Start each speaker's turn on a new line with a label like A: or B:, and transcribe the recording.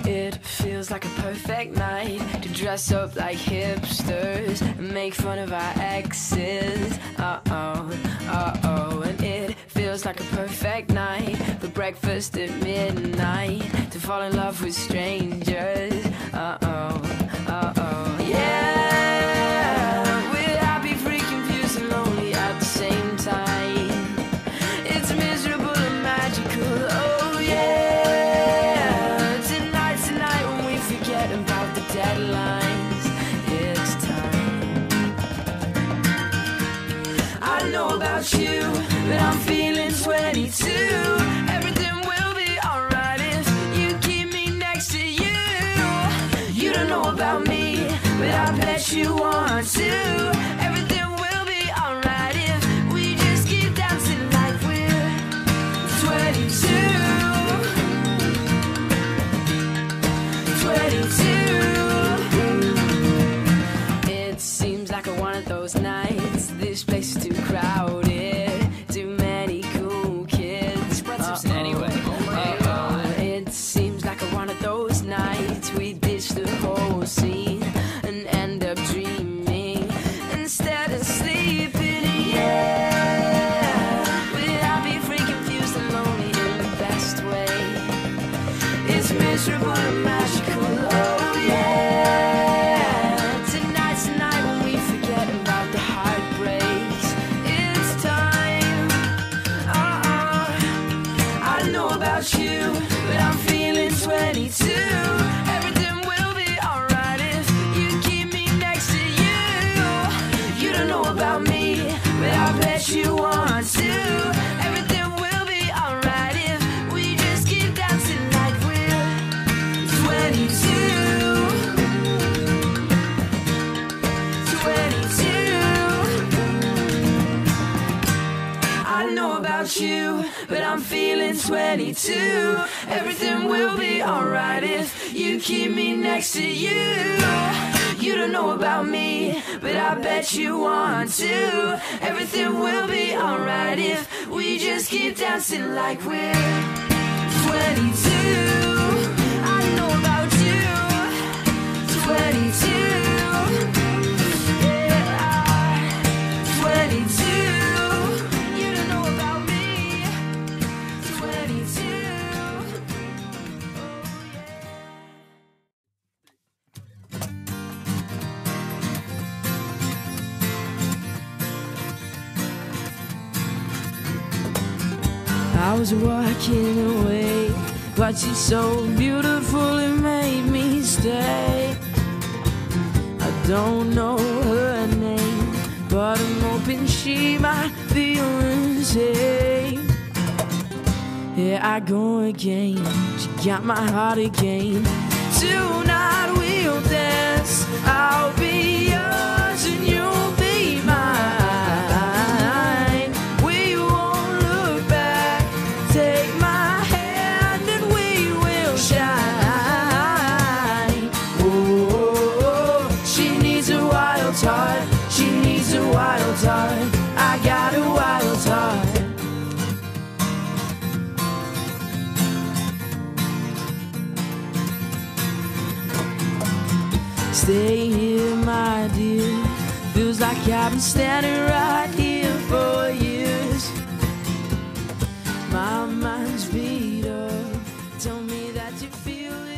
A: It feels like a perfect night to dress up like hipsters and make fun of our exes. And it feels like a perfect night for breakfast at midnight, to fall in love with strangers. Yeah, we're happy, free, confused, and lonely at the same time. It's miserable and magical. Oh yeah, tonight's the night when we forget about the deadlines. It's time. I know about you, but I'm feeling 22. Everything will be alright if you keep me next to you. You don't know about me, but I bet you want to. Everything will be alright if we just keep dancing like we're 22. 22. It seems like one of those nights. This place is too crowded, too many cool kids. Anyway, it seems like one of those nights. We ditch the whole scene and end up dreaming instead of sleeping. Yeah, we're happy, free, confused, and lonely in the best way. It's miserable and magical. Oh yeah, tonight's the night when we forget about the heartbreaks. It's time. I know about you, but I'm feeling 22. Everything will be alright if you keep me next to you. You don't know about me, but I bet you want to. Everything will be alright if we just keep dancing like we're 22. 22. I know about you, but I'm feeling 22. Everything will be alright if you keep me next to you. You don't know about me, but I bet you want to. Everything will be alright if we just keep dancing like we're 22. I know about you. 22. Yeah, 22. You don't know about me. 22. I was walking away, but she's so beautiful it made me stay. I don't know her name, but I'm hoping she might feel the same. Here I go again, she got my heart again. Tonight we'll dance, I'll be yours and you'll be mine. We won't look back, take my hand and we will shine. Oh, she needs a wild heart, she needs a wild heart. I got a wild heart. Stay here, my dear. Feels like I've been standing right here for years. My mind's beat up. Tell me that you feel it.